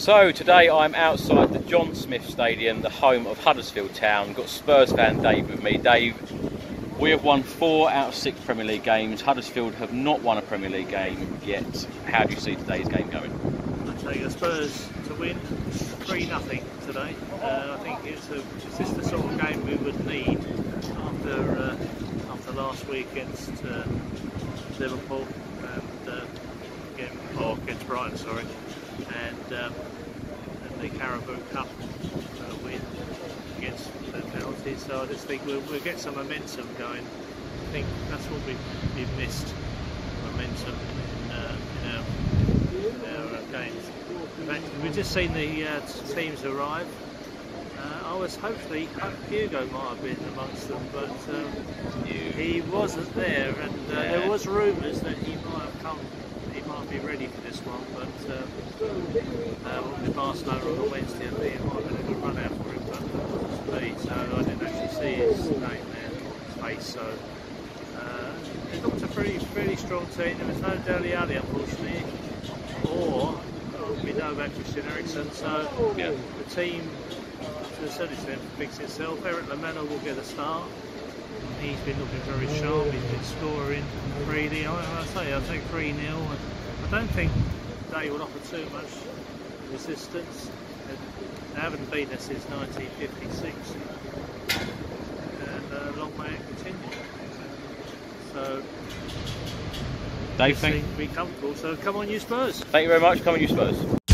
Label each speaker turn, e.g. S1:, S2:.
S1: So today I'm outside the John Smith Stadium, the home of Huddersfield Town. Got Spurs fan Dave with me. Dave, we have won 4 out of 6 Premier League games. Huddersfield have not won a Premier League game yet. How do you see today's game going?
S2: I take the Spurs to win 3-0 today. I think it's just the sort of game we would need after last week against Liverpool and against Brighton, sorry, and the Carabao Cup win against the penalties. So I just think we'll get some momentum going. I think that's what we've missed, momentum in our games. In fact, we've just seen the teams arrive. I was hoping Hugo might have been amongst them, but he wasn't there, and there was rumours that he might have come. He might be ready for this one, but with Barcelona on the Wednesday, I think it might have been a good run out for him, but it wasn't me, so I didn't actually see his name there, his face. So it looked a pretty strong team. There was no Dele Alli, unfortunately, or we know about Christian Eriksen, so the team, to a certain extent, fixed itself. Eric Lamela will get a start. He's been looking very sharp, he's been scoring freely. I take 3-0. I don't think they will offer too much resistance. They haven't beaten us since 1956, and long may it continue. So,
S1: Dave, thank you.
S2: Be comfortable. So come on, you Spurs.
S1: Thank you very much. Come on, you Spurs.